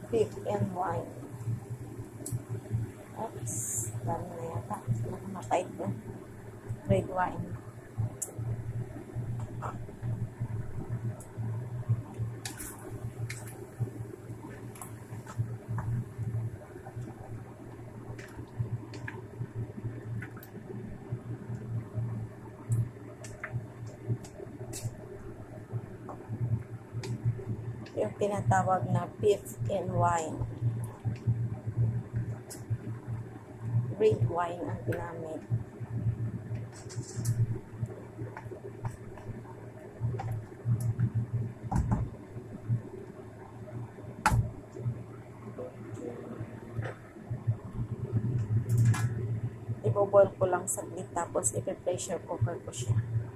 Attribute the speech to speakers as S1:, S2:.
S1: beef and wine. Oops, dami na yata. Nakamatay ko. Red wine. Yung tinatawag na beef and wine. Red wine ang ginamit. Iboboil ko lang saglit tapos ipe-pressure cooker ko siya.